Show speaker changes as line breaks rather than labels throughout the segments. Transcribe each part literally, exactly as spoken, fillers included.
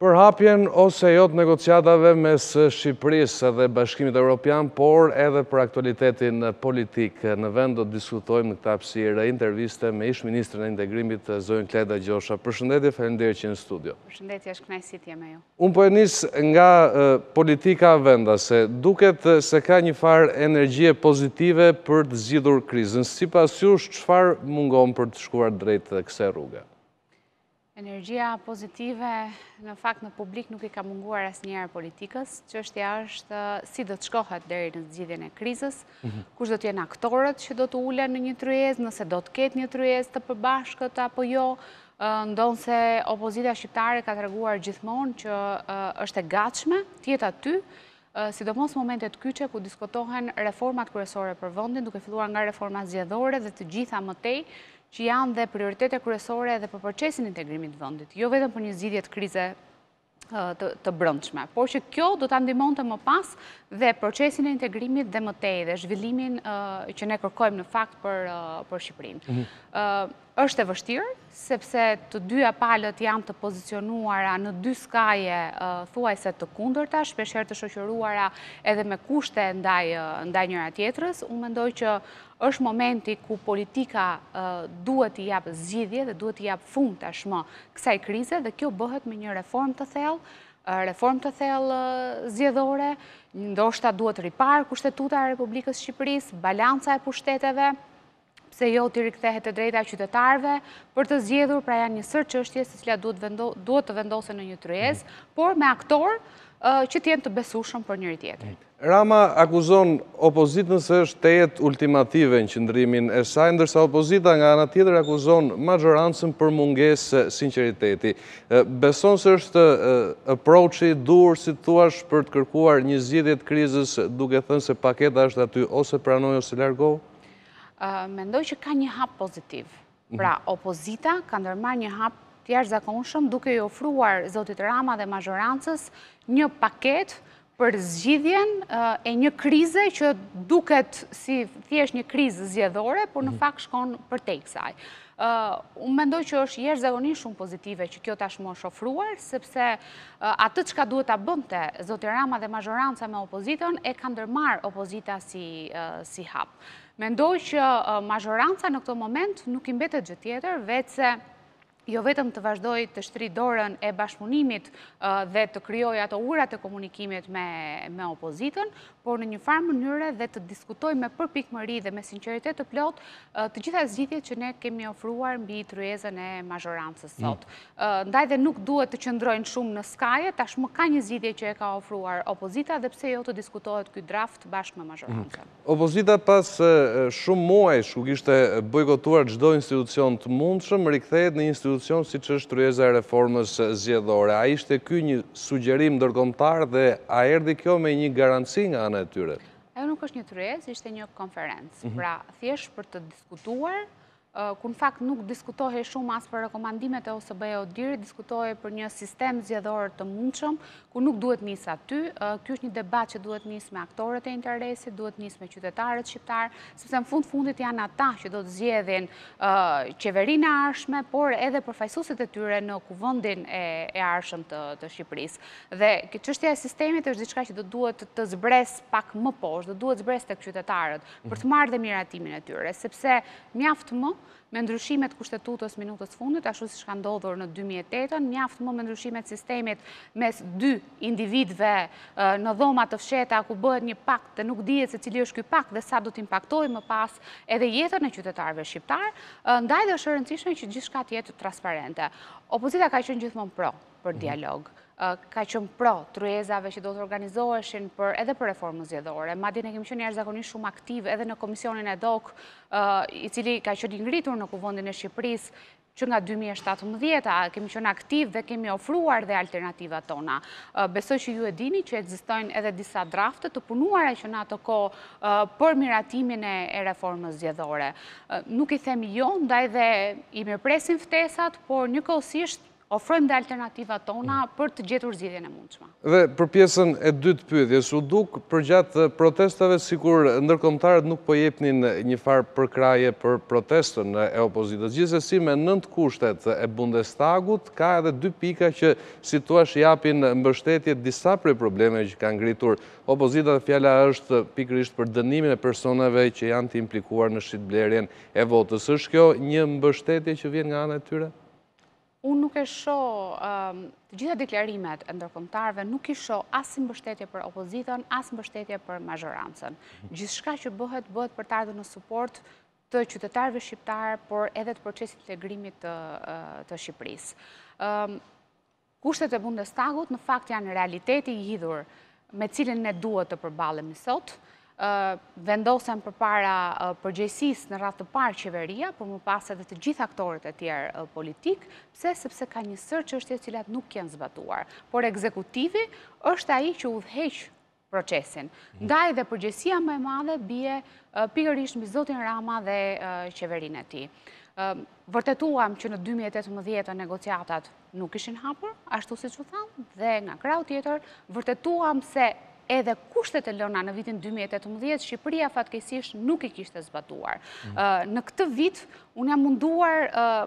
Për hapjen ose jo të negociatave mes Shqipërisë dhe Bashkimit Evropian, por edhe për aktualitetin politik në vend do të diskutojmë në këtë hapësirë interviste me ish-ministrin e integrimit zonjën Kleda Gjosha. Përshëndetje, faleminderit që jeni në studio.
Përshëndetje, është kënaqësi të jem me ju.
Unë po e nis nga politika vendase. Duket se ka një farë energjie pozitive për të zgjidhur krizën. Sipas jush, çfarë mungon për të shkuar drejt kësaj rruge?
Energjia pozitive, në fakt në publik nuk i ka munguar asnjëherë politikës. Çështja është si do të shkohet deri në zgjidhjen e krizës, kush do të jenë aktorët që do të ulen në një tryezë, nëse do të ketë një tryezë të përbashkët apo jo. Ndonse opozita shqiptare ka treguar gjithmonë që është e gatshme të jetë aty, sidomos momentet kyçe ku diskutohen reformat kryesore për vendin, duke filluar nga reforma zgjedhore dhe të gjitha më tej që janë dhe prioritete kryesore edhe për procesin e integrimit të vendit, jo vetëm për një zgjidhje të krize të, të brendshme, por që kjo do ta ndihmonte më pas dhe procesin e integrimit dhe më tej dhe zhvillimin uh, që ne kërkojmë në fakt për uh, për Shqipërinë. Mm -hmm. uh, është e vështirë sepse të dyja palët janë të pozicionuara në dy skaje uh, thuajse të kundërta, shpeshherë të shoqëruara edhe me kushte ndaj uh, ndaj njëra tjetrës. Unë mendoj që është momenti ku politika uh, duhet t'i jap zgjidhje dhe duhet t'i jap fund tashmë kësaj krize dhe kjo bëhet me një reformë të thellë, uh, reformë të thellë uh, zgjedhore, ndoshta duhet ripar Kushtetuta e Republikës së Shqipërisë, balanca e pushteteve, pse jo t'i rikthehet e drejta e qytetarëve për të zgjedhur, pra janë një sër çështje të cilat duhet vendo, duhet të vendosen në një tryezë, por me aktor uh, që të jenë të besueshëm për njëri tjetrin.
Rama akuzon opozitën se është të jetë ultimative në qëndrimin e saj, ndërsa opozita nga ana tjetër akuzon majorancën për mungesë sinqeriteti. Beson se është approachi dur, si thuash, për të kërkuar një zgjidhje të krizës, duke thënë se paketa është aty ose pranoj ose largohu?
Uh, mendoj që ka një hap pozitiv. Pra, opozita ka ndërmarrë një hap të jashtëzakonshëm duke i ofruar zotit Rama dhe majorancës një paketë për zgjidhjen uh, e një krize që duket si thjesht një krizë zgjedhore, por në fakt shkon përtej kësaj. Uh, unë mendoj që është jashtëzakonisht shumë pozitive që kjo tashmë është ofruar, sepse uh, atë çka duhet ta bënte zoti Rama dhe majoranca me opozitën e ka ndërmarrë opozita si, uh, si hap. Mendoj që uh, majoranca në këtë moment nuk i mbetet gjë tjetër, vetëse jo vetëm të vazhdoj të shtri dorën e bashkëpunimit uh, dhe të krijoj ato urat e komunikimit me, me opozitën, por në një farë mënyre dhe të diskutoj me përpikmëri dhe me sinqeritet të plot uh, të gjitha zgjidhjet që ne kemi ofruar mbi tryezën e majorancës sot. Mm. Uh, ndaj dhe nuk duhet të qëndrojnë shumë në skaje, tashmë ka një zgjidhje që e ka ofruar opozita dhe pse jo të diskutohet ky draft bashkë me majorancën.
Mm. Opozita pas uh, shumë muajsh ku kishte bojkotuar çdo institucion të mundshëm, rikthehet në institucion si që është tryeza e reformës zgjedhore. A ishte ky një sugjerim ndërkombëtar dhe a erdhi kjo me një garanci nga ana e tyre?
Ajo nuk është një tryezë, ishte një konferencë. Mm -hmm. Pra, thjesht për të diskutuar, uh, ku në fakt nuk diskutohej shumë as për rekomandimet e O S B-e Odirit, diskutohej për një sistem zgjedhor të mundshëm, ku nuk duhet nis aty. Uh, ky është një debat që duhet nis me aktorët e interesit, duhet nis me qytetarët shqiptar, sepse në fund fundit janë ata që do të zgjedhin uh, qeverinë e ardhshme, por edhe përfaqësuesit e tyre në kuvendin e, e ardhshëm të, të Shqipërisë. Dhe çështja e sistemit është diçka që do duhet të zbres pak më poshtë, do duhet zbres tek qytetarët për të marrë dhe miratimin e tyre, sepse mjaft më me ndryshimet kushtetutës minutës fundit, ashtu siç ka ndodhur në dy mijë e tetë, mjaft më me ndryshimet sistemit mes dy individëve në dhoma të fsheta ku bëhet një pakt dhe nuk dihet se cili është ky pakt dhe sa do të impaktojë më pas edhe jetën e qytetarëve shqiptar, ndaj dhe është e rëndësishme që gjithçka të jetë transparente. Opozita ka qenë gjithmonë pro për dialog. Ka qenë pro tryezave që do të organizoheshin për, edhe për reformën zgjedhore. Madje ne kemi qenë jashtëzakonisht shumë aktiv edhe në komisionin e D O K, uh, i cili ka qenë i ngritur në kuvendin e Shqipërisë që nga dy mijë e shtatëmbëdhjetë kemi qenë aktiv dhe kemi ofruar dhe alternativat tona. Uh, besoj që ju e dini që ekzistojnë edhe disa drafte të punuara që në ato kohë uh, për miratimin e, e reformës zgjedhore. Uh, nuk i themi jo, ndaj dhe i mirëpresim ftesat, por njëkohësisht ofrojmë dhe alternativat tona për të gjetur zgjidhjen e mundshme.
Dhe për pjesën e dytë pyetjes, u duk përgjatë protestave sikur ndërkombëtarët nuk po jepnin një farë përkraje për protestën e opozitës. Gjithsesi me nëntë kushtet e Bundestagut ka edhe dy pika që si thua japin mbështetje disa prej problemeve që kanë ngritur opozita. Fjala është pikërisht për dënimin e personave që janë të implikuar në shitblerjen e votës. Është kjo një mbështetje që vjen nga ana e tyre?
Unë nuk e shoh, të gjitha deklarimet e ndërkombëtarëve nuk i shoh as si mbështetje për opozitën, as mbështetje për mazhorancën. Gjithçka që bëhet, bëhet për të ardhur në suport të qytetarëve shqiptarë, por edhe të procesit të integrimit të, të Shqipërisë. Kushtet e Bundestagut në fakt janë realiteti i hidhur me cilin ne duhet të përballemi sot. Vendosen përpara përgjegjësisë në radhë të parë qeveria, por më pas edhe të gjithë aktorët e tjerë politik, pse sepse ka një sër çështje të cilat nuk janë zbatuar, por ekzekutivi është ai që udhëheq procesin. Ndaj dhe përgjegjësia më e madhe bie pikërisht mbi zotin Rama dhe qeverinë e tij. Vërtetuam që në dy mijë e tetëmbëdhjetë negociatat nuk ishin hapur, ashtu siç u thamë, dhe nga krau tjetër vërtetuam se edhe kushtet e lëna në vitin dy mijë e tetëmbëdhjetë, Shqipëria fatkeqësisht nuk i kishte zbatuar. Në këtë vit, unë jam munduar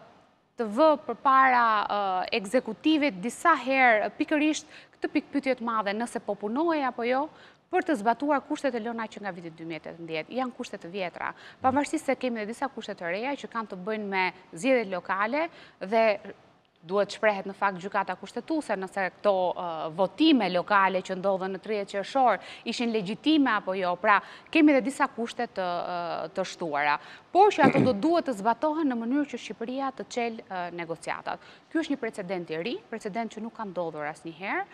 të vë përpara ekzekutivit disa herë pikërisht këtë pikpyetje të madhe, nëse po punohej apo jo, për të zbatuar kushtet e lëna që nga viti dy mijë e tetëmbëdhjetë. Janë kushte të vjetra, pavarësisht se kemi edhe disa kushte të reja që kanë të bëjnë me zgjedhjet lokale dhe duhet shprehet në fakt gjykata kushtetuese nëse këto votime lokale që ndodhen në tridhjetë qershor ishin legjitime apo jo. Pra, kemi edhe disa kushte të, të shtuara, por që ato do duhet të zbatohen në mënyrë që Shqipëria të çelë negociatat. Ky është një precedent i ri, precedent që nuk ka ndodhur asnjëherë.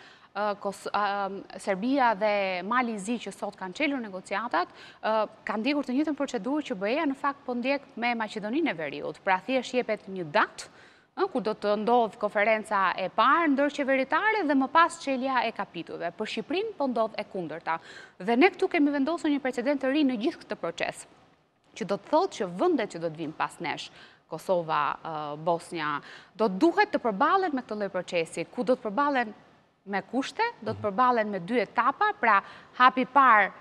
Serbia dhe Mali i Zi që sot kanë çelur negociatat, kanë ndjekur të njëjtën procedurë që BE-ja në fakt po ndjek me Maqedoninë e Veriut. Pra, thjesht jepet një datë ku do të ndodhë konferenca e parë ndërqeveritare dhe më pas çelja e kapitujve. Për Shqipërinë po ndodh e kundërta. Dhe ne këtu kemi vendosur një precedent të ri në gjithë këtë proces, që do të thotë që vendet që do të vinë pas nesh, Kosova, Bosnia, do të duhet të përballen me këtë lloj procesi, ku do të përballen me kushte, do të përballen me dy etapa, pra hapi parë,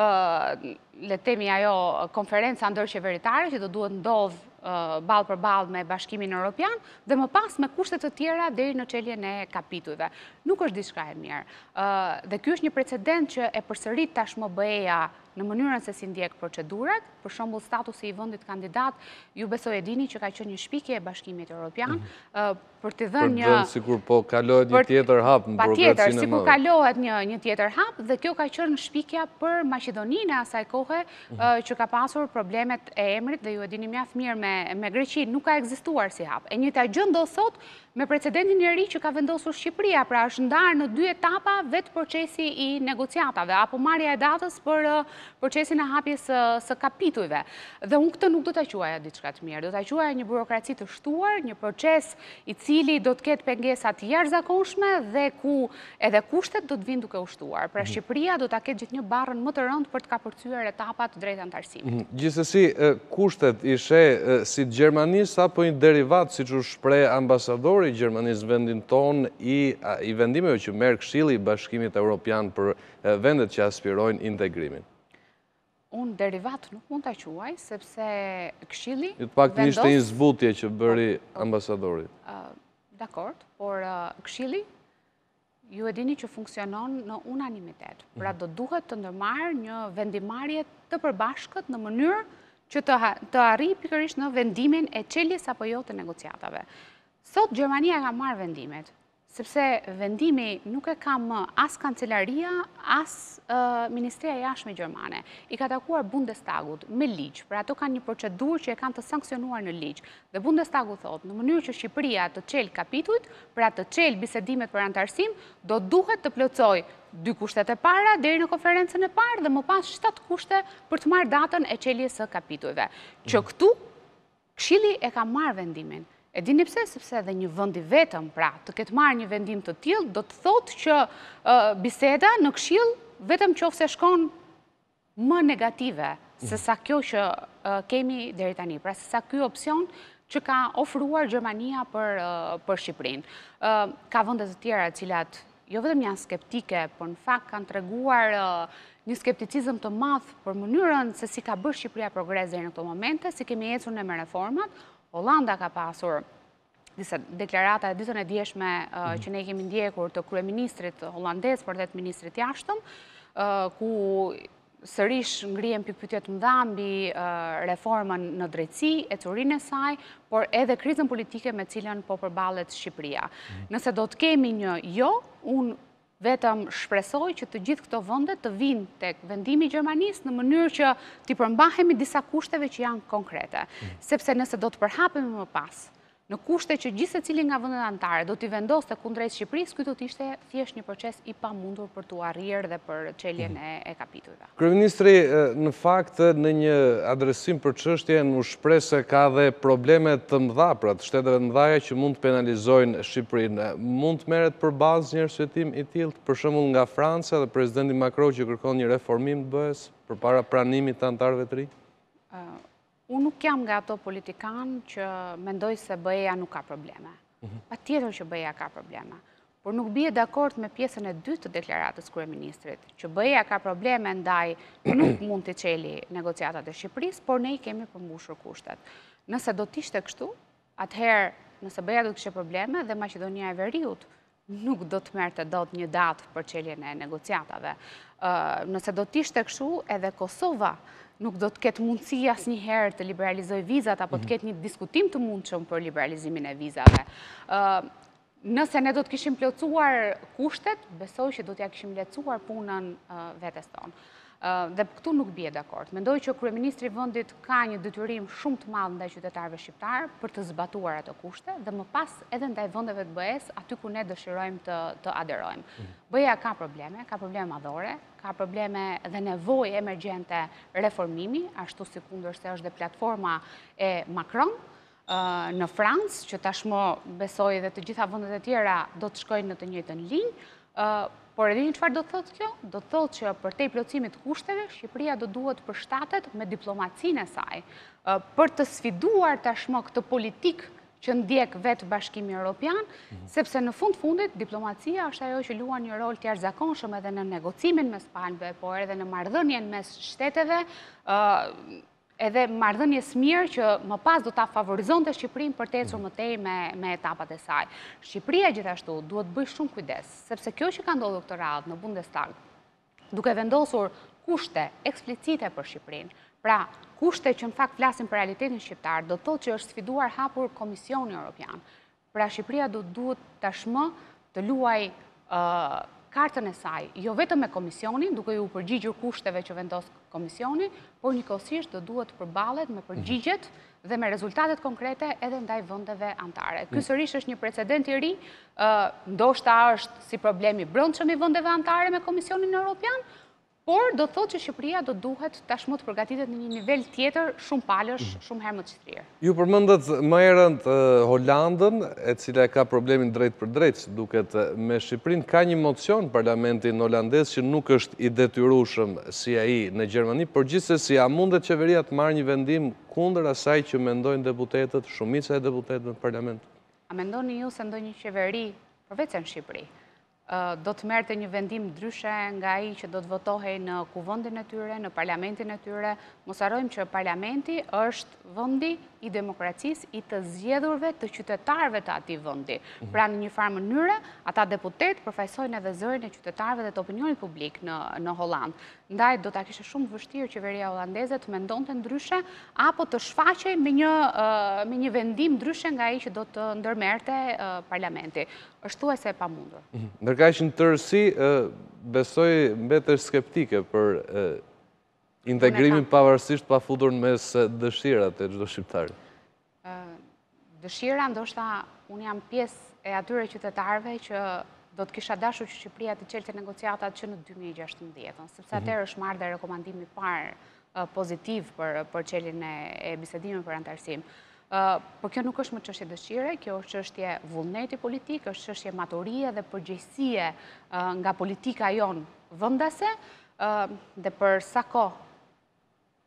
le të themi ajo konferenca ndërqeveritare që do duhet ndodh ballë për ballë me Bashkimin Evropian dhe më pas me kushte të tjera deri në çeljen e kapitujve. Nuk është diçka e mirë. Dhe ky është një precedent që e përsërit tashmë BE-ja në mënyrën se si ndjek procedurat, për shembull statusi i vendit kandidat, ju besoj e dini që ka qenë një shpikje e Bashkimit Evropian për të dhënë një
Për sikur po kalohet një tjetër hap në burokracinë e madhe.
Patjetër, sikur kalohet një një tjetër hap dhe kjo ka qenë shpikja për Maqedoninë e asaj kohe që ka pasur problemet e emrit dhe ju e dini mjaft mirë me me Greqinë, nuk ka ekzistuar si hap. E njëjta gjë ndodh sot me precedentin e ri që ka vendosur Shqipëria, pra është ndarë në dy etapa vetë procesi i negociatave apo marrja e datës për procesin e hapjes së kapitujve. Dhe unë këtë nuk do ta quaja diçka të mirë, do ta quaja një burokraci të shtuar, një proces i cili do të ketë pengesa të jashtëzakonshme dhe ku edhe kushtet do të vinë duke u shtuar. Pra Shqipëria do ta ketë gjithnjë barrën më të rëndë për të kapërcyer etapat të drejta antarësimit.
Gjithsesi, kushtet i sheh si të Gjermanisë apo një derivat, siç u shpreh ambasadori i Gjermanisë vendin ton i i vendimeve që merr Këshilli i Bashkimit Evropian për vendet që aspirojnë integrimin.
Unë derivat nuk mund ta quaj, sepse Këshilli
Ju të paktën ishte një zbutje që bëri ambasadori.
Dakord, por Këshilli ju e dini që funksionon në unanimitet. Pra do duhet të ndërmarrë një vendimarrje të përbashkët në mënyrë që të arrijë pikërisht në vendimin e çeljes apo jo të negociatave. Sot Gjermania ka marrë vendimet, sepse vendimi nuk e ka më as kancelaria, as Ministria e Jashtme Gjermane. I ka takuar Bundestagut me ligj, pra ato kanë një procedurë që e kanë të sanksionuar në ligj. Dhe Bundestagu thotë, në mënyrë që Shqipëria të çelë kapitujt, pra të çelë bisedimet për antarësim, do duhet të plotësoj dy kushtet e para deri në konferencën e parë dhe më pas shtatë kushte për të marrë datën e çeljes së kapitujve. Që këtu Këshilli e ka marrë vendimin. E dini pse? Sepse edhe një vend i vetëm, pra, të ketë marrë një vendim të tillë, do të thotë që biseda në Këshill vetëm qofse shkon më negative se sa kjo që kemi deri tani. Pra, se sa ky opsion që ka ofruar Gjermania për, për Shqipërinë. Ka vende të tjera cilat jo vetëm janë skeptike, por në fakt kanë treguar një skepticizëm të madh për mënyrën se si ka bërë Shqipëria progres deri në këto momente, si kemi ecur ne me reformat. Hollanda ka pasur disa deklarata e ditën e djeshme që ne kemi ndjekur të kryeministrit hollandez, por edhe të ministrit jashtëm, ku sërish ngrihen pikpyetje të mëdha mbi reformën në drejtësi, ecurinë e saj, por edhe krizën politike me cilën po përballet Shqipëria. Nëse do të kemi një jo, unë vetëm shpresoj që të gjithë këto vende të vinë tek vendimi i Gjermanisë në mënyrë që t'i përmbahemi disa kushteve që janë konkrete. Sepse nëse do të përhapemi më pas në kushte që gjithë secili nga vendet anëtare do t'i vendoste kundrejt Shqipërisë, ky do të ishte thjesht një proces i pamundur për t'u arritur dhe për çeljen e, e kapitujve.
Kryeministri, në fakt, në një adresim për çështjen u shpreh se ka dhe probleme të mëdha pra të shteteve të mëdha që mund të penalizojnë Shqipërinë. Mund të merret përballë një arsyetim i tillë, për shembull nga Franca dhe presidenti Macron që kërkon një reformim të B E-s përpara pranimit të anëtarëve të ri?
Uh, Unë nuk jam nga ato politikanë që mendoj se B E-ja nuk ka probleme. Pa tjetër që B E-ja ka probleme. Por nuk bie dakord me pjesën e dytë të deklaratës kryeministrit, që B E-ja ka probleme ndaj nuk mund të çeli negociatat e Shqipërisë, por ne i kemi përmbushur kushtet. Nëse do të ishte kështu, atëherë nëse B E-ja do të kishte probleme dhe Maqedonia e Veriut nuk do të merrte dot një datë për çeljen e negociatave. Nëse do të ishte kështu, edhe Kosova nuk do të ketë mundësi asnjëherë të liberalizoj vizat apo të ketë një diskutim të mundshëm për liberalizimin e vizave. Nëse ne do të kishim plotësuar kushtet, besoj që do t'ja kishim lehtësuar punën vetes tonë. Dhe këtu nuk bie dakord. Mendoj që kryeministri i vendit ka një detyrim shumë të madh ndaj qytetarëve shqiptar për të zbatuar ato kushte dhe më pas edhe ndaj vendeve të B E-s aty ku ne dëshirojmë të, të aderojmë. B E-ja ka probleme, ka probleme madhore, ka probleme dhe nevojë emergjente reformimi, ashtu si kundërse është dhe platforma e Macron në Francë, që tashmë besoj edhe të gjitha vendet e tjera do të shkojnë në të njëjtën linjë. Por edhe një çfarë do të thotë kjo? Do të thotë që për te plotësimit të kushteve, Shqipëria do duhet të përshtatet me diplomacinë e saj, për të sfiduar tashmë këtë politikë që ndjek vetë Bashkimi Evropian, sepse në fund fundit diplomacia është ajo që luan një rol të jashtëzakonshëm edhe në negocimin mes palëve, por edhe në marrëdhënien mes shteteve, edhe marrëdhënies mirë që më pas do ta favorizonte Shqipërinë për të ecur më tej me, me etapat e saj. Shqipëria gjithashtu duhet bëj shumë kujdes, sepse kjo që ka ndodhur këtë radhë në Bundestag, duke vendosur kushte eksplicite për Shqipërinë, pra kushte që në fakt flasin për realitetin shqiptar, do të thotë që është sfiduar hapur Komisioni Evropian. Pra Shqipëria do duhet tashmë të luajë uh, kartën e saj, jo vetëm me Komisionin, duke ju përgjigjur kushteve që vendos Komisioni, por njëkohësisht do duhet të përballet me përgjigjet dhe me rezultatet konkrete edhe ndaj vendeve anëtare. Ky sërish është një precedent i ri, ndoshta është si problemi brendshëm i vendeve anëtare me Komisionin Evropian, por do të thotë që Shqipëria do duhet tashmë të përgatitet në një nivel tjetër, shumë palësh, shumë herë më të shtrirë.
Ju përmendët më herët Holandën, e cila ka problemin drejt për drejt, duket me Shqipërinë. Ka një mocion parlamentin holandez që nuk është i detyrueshëm si ai në Gjermani, por gjithsesi a mundet qeveria të marrë një vendim kundër asaj që mendojnë deputetët, shumica e deputetëve në parlament?
A mendoni ju se ndonjë qeveri, përveç se në Shqipëri, do të merrte një vendim ndryshe nga ai që do të votohej në kuvendin e tyre, në parlamentin e tyre? Mos harrojmë që parlamenti është vendi i demokracisë, i të zgjedhurve të qytetarëve të atij vendi. Pra në një farë mënyre, ata deputet përfaqësojnë edhe zërin e qytetarëve dhe të opinionit publik në në Hollandë. Ndaj do ta kishte shumë vështirë qeveria holandeze të mendonte ndryshe apo të shfaqej me një me një vendim ndryshe nga ai që do të ndërmerrte parlamenti. Është thuajse e pamundur.
Ndërkaq në tërësi besoj mbetesh skeptike për integrimin pavarësisht pa futur mes dëshirat e çdo shqiptari.
Dëshira, ndoshta unë jam pjesë e atyre qytetarëve që do të kisha dashur që Shqipëria të çelte negociatat që në dy mijë e gjashtëmbëdhjetë, sepse atëherë është marrë dhe rekomandimi i parë pozitiv për për çeljen e bisedimeve për antarësim. Por kjo nuk është më çështje dëshire, kjo është çështje vullneti politik, është çështje maturie dhe përgjegjësie nga politika jon vendase, dhe për sa kohë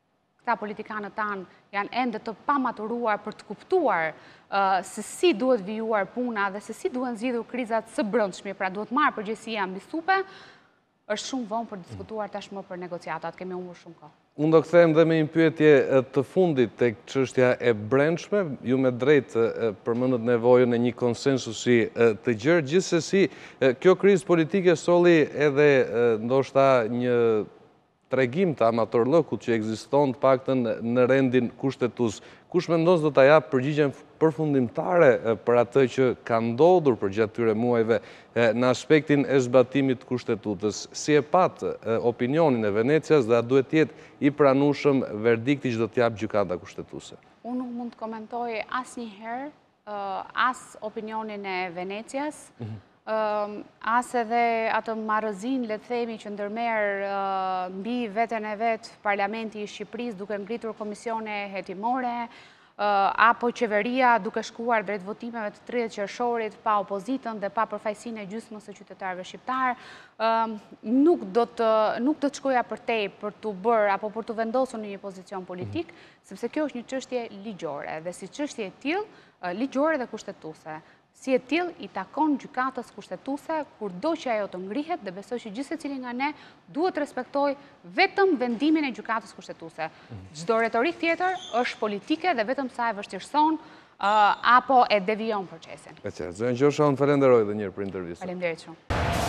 këta politikanët tanë janë ende të pamaturuar për të kuptuar se si duhet vijuar puna dhe se si duhet zgjidhur krizat së brendshme, pra duhet marrë përgjegjësia mbi supe, është shumë vonë për diskutuar tashmë për negociatat, kemi humbur shumë kohë.
Unë do kthehem dhe me një pyetje të fundit tek çështja e brendshme, ju me drejtë përmendët nevojën e një konsensusi të gjerë, gjithsesi kjo krizë politike solli edhe ndoshta një tregim të amatorllëkut që ekziston të paktën në rendin kushtetues. Kush mendon se do ta jap përgjigjen përfundimtare për atë që ka ndodhur përgjatë këtyre muajve në aspektin e zbatimit të kushtetutës? Si e pat opinionin e Venecias dhe a duhet të jetë i pranueshëm verdikti që do të jap gjykata kushtetuese?
Unë nuk mund të komentoj asnjëherë as opinionin e Venecias, as edhe atë marrëzin, le të themi, që ndërmerr mbi veten e vet Parlamenti i Shqipërisë duke ngritur komisione hetimore, apo qeveria duke shkuar drejt votimeve të tridhjetë qershorit pa opozitën dhe pa përfaqësinë e gjysmës së qytetarëve shqiptar, nuk do të nuk do të shkoja përtej për të bërë apo për të vendosur në një pozicion politik, sepse kjo është një çështje ligjore dhe si çështje e tillë ligjore dhe kushtetuese. Si e tillë i takon gjykatës kushtetuese kurdo që ajo të ngrihet dhe besoj që gjithë secili nga ne duhet respektoj vetëm vendimin e gjykatës kushtetuese. Çdo retorik tjetër është politike dhe vetëm sa e vështirëson apo e devijon procesin.
E qartë. Zonja Gjosha, unë falenderoj edhe një herë për intervistën.
Faleminderit shumë.